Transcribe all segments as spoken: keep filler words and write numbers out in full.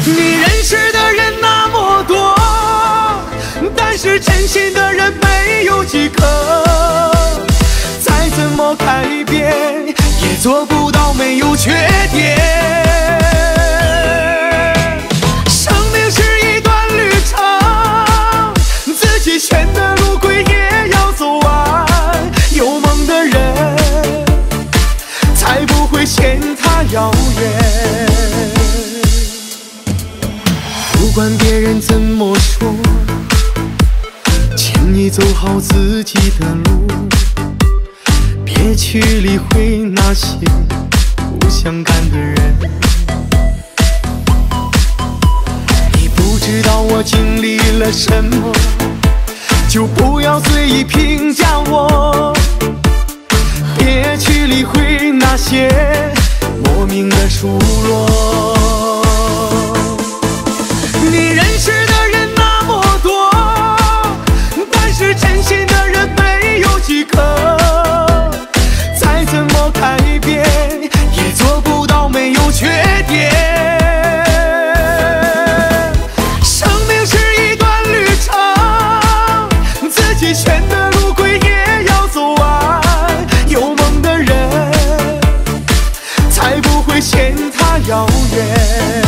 你认识的人那么多，但是真心的人没有几个。再怎么改变，也做不到没有缺点。生命是一段旅程，自己选的路轨也要走完。有梦的人，才不会嫌它遥远。不管别人怎么说，请你走好自己的路，别去理会那些不相干的人。你不知道我经历了什么，就不要随意评价我，别去理会那些莫名的数落。你认识的人那么多，但是真心的人没有几个。再怎么改变，也做不到没有缺点。生命是一段旅程，自己选的路轨也要走完。有梦的人，才不会嫌它遥远。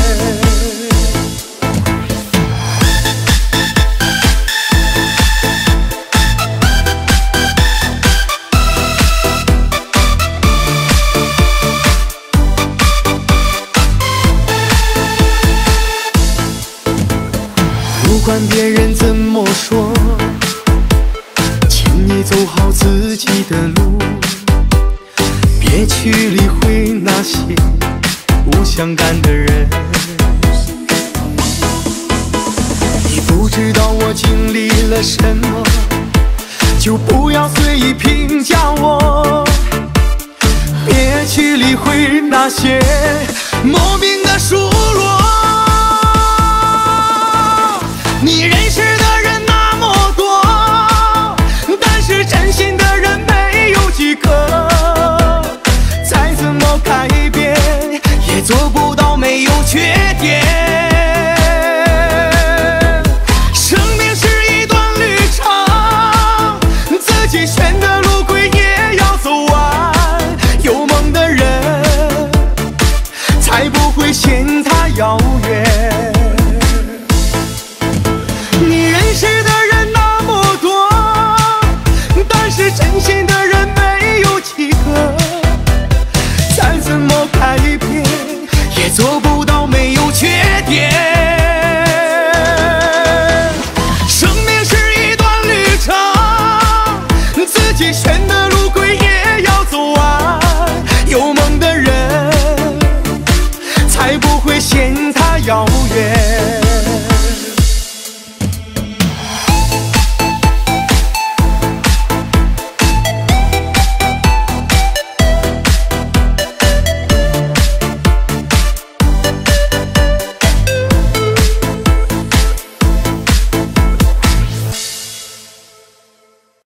不管别人怎么说，请你走好自己的路，别去理会那些不相干的人。你不知道我经历了什么，就不要随意评价我，别去理会那些莫名的数落。你认识的人那么多，但是真心的人没有几个。再怎么改变，也做不到没有缺点。生命是一段旅程，自己选的路轨也要走完。有梦的人，才不会嫌它遥远。你认识的人那么多，但是真心的人没有几个。再怎么改变，也做不到没有缺点。生命是一段旅程，自己选的